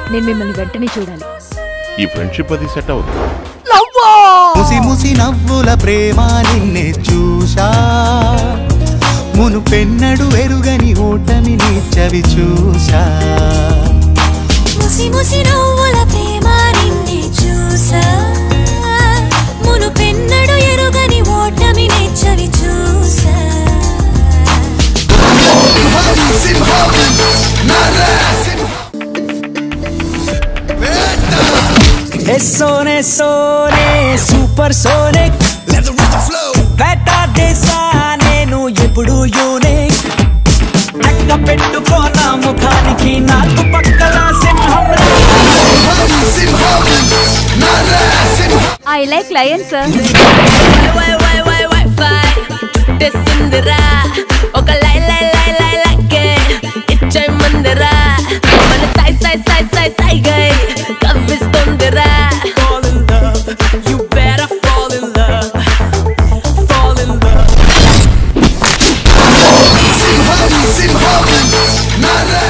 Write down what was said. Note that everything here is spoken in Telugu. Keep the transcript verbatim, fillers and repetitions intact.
నేను మిమ్మల్ని వెంటనే చూడాలి. ఈ ఫ్రెండ్షిప్ అది సెట్ అవుతుంది. ముసి ముసి నవ్వుల ప్రేమ నిన్నే చూశా, మును పెన్నడు ఎరుగని ఓటమిని చవి చూశా. ముసి ముసి నవ్వుల ప్రేమ నిన్నే చూశా, మును పెన్నడు ఎరుగని ఓటమిని చవి చూశా. सोने सोने సూపర్ సోనిక్ బెటా దేశానే నువ్వు ఎప్పుడు యూనిక్ లెక్క పెట్టుకోనా ముఖానికి నాలుగు పక్కల సింహం. I like lion sir. ఒక లై లై లై లై లైకే ఇచ్చే ముందరా మన సై సై సై సై సై గై కవ్విస్తుందిరా. Fall in love, you better fall in love, fall in love. Simham, simham, nara.